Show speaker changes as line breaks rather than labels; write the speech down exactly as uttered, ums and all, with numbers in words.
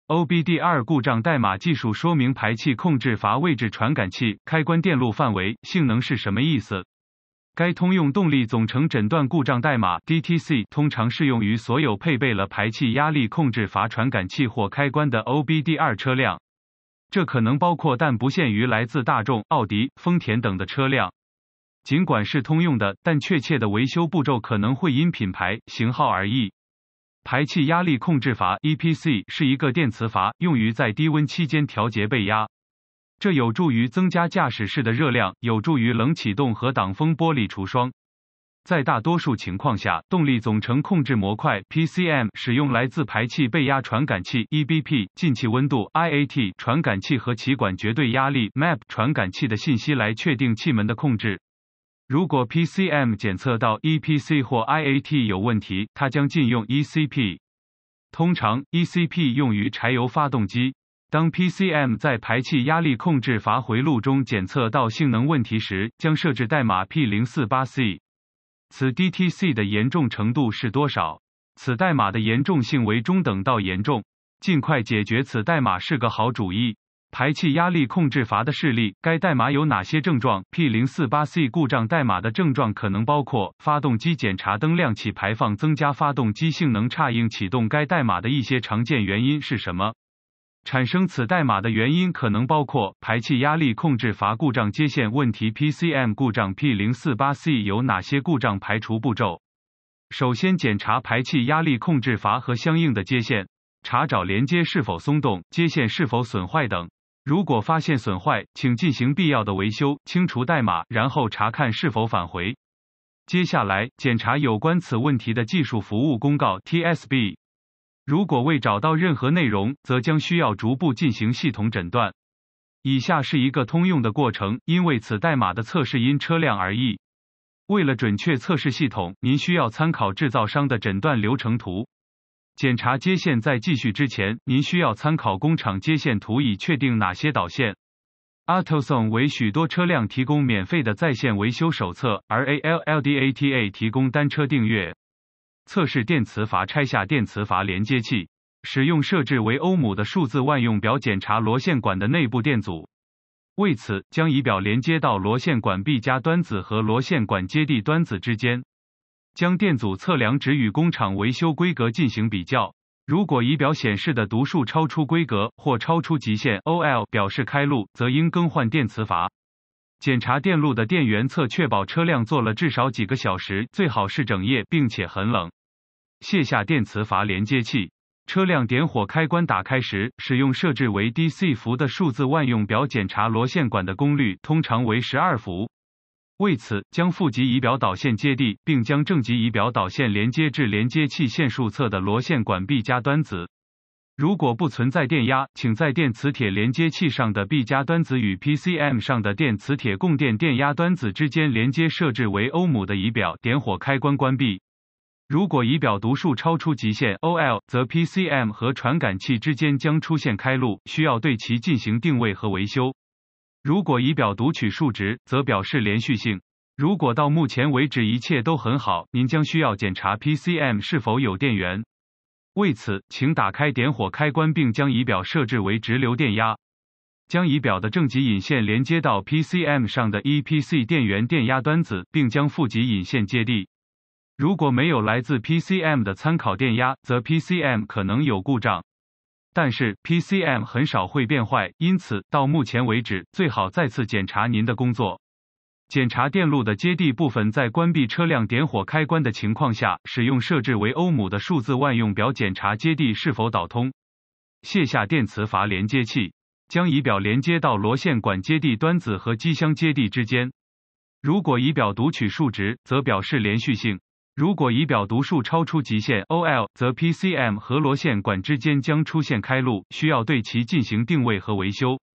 O B D 二 故障代码技术说明排气控制阀位置传感器开关电路范围性能是什么意思？该通用动力总成诊断故障代码 D T C 通常适用于所有配备了排气压力控制阀传感器或开关的 O B D 二 车辆。这可能包括但不限于来自大众、奥迪、丰田等的车辆。尽管是通用的，但确切的维修步骤可能会因品牌、型号而异。排气压力控制阀 E P C 是一个电磁阀，用于在低温期间调节背压。这有助于增加驾驶室的热量，有助于冷启动和挡风玻璃除霜。在大多数情况下，动力总成控制模块 P C M 使用来自排气背压传感器 E B P、进气温度 I A T 传感器和气管绝对压力 M A P 传感器的信息来确定气门的控制。如果 P C M 检测到 E P C 或 I A T 有问题，它将禁用 E C P。通常 E C P 用于柴油发动机。当 P C M 在排气压力控制阀回路中检测到性能问题时，将设置代码 P 零四八 C。此 D T C 的严重程度是多少？此代码的严重性为中等到严重。尽快解决此代码是个好主意。排气压力控制阀的示例，该代码有哪些症状 ？P 零四八 C 故障代码的症状可能包括发动机检查灯亮起排放增加发动机性能差应启动。该代码的一些常见原因是什么？产生此代码的原因可能包括排气压力控制阀故障接线问题 P C M 故障 P 零四八 C 有哪些故障排除步骤？首先检查排气压力控制阀和相应的接线，查找连接是否松动，接线是否损坏等。如果发现损坏，请进行必要的维修，清除代码，然后查看是否返回。接下来，检查有关此问题的技术服务公告 T S B。如果未找到任何内容，则将需要逐步进行系统诊断。以下是一个通用的过程，因为此代码的测试因车辆而异。为了准确测试系统，您需要参考制造商的诊断流程图。检查接线在继续之前，您需要参考工厂接线图以确定哪些导线。AutoZone 为许多车辆提供免费的在线维修手册，而 A L L D A T A 提供单车订阅。测试电磁阀，拆下电磁阀连接器，使用设置为欧姆的数字万用表检查螺线管的内部电阻。为此，将仪表连接到螺线管臂夹端子和螺线管接地端子之间。将电阻测量值与工厂维修规格进行比较。如果仪表显示的读数超出规格或超出极限 O L 表示开路，则应更换电磁阀。检查电路的电源侧，确保车辆坐了至少几个小时，最好是整夜，并且很冷。卸下电磁阀连接器。车辆点火开关打开时，使用设置为 D C 伏的数字万用表检查螺线管的功率，通常为十二伏。为此，将负极仪表导线接地，并将正极仪表导线连接至连接器线束侧的螺线管臂夹端子。如果不存在电压，请在电磁铁连接器上的臂夹端子与 P C M 上的电磁铁供电电压端子之间连接设置为欧姆的仪表，点火开关关闭。如果仪表读数超出极限 O L， 则 P C M 和传感器之间将出现开路，需要对其进行定位和维修。如果仪表读取数值，则表示连续性。如果到目前为止一切都很好，您将需要检查 P C M 是否有电源。为此，请打开点火开关并将仪表设置为直流电压。将仪表的正极引线连接到 P C M 上的 E P C 电源电压端子，并将负极引线接地。如果没有来自 P C M 的参考电压，则 P C M 可能有故障。但是 P C M 很少会变坏，因此到目前为止，最好再次检查您的工作。检查电路的接地部分，在关闭车辆点火开关的情况下，使用设置为欧姆的数字万用表检查接地是否导通。卸下电磁阀连接器，将仪表连接到螺线管接地端子和机箱接地之间。如果仪表读取数值，则表示连续性。如果仪表读数超出极限 O L， 则 P C M 和螺线管之间将出现开路，需要对其进行定位和维修。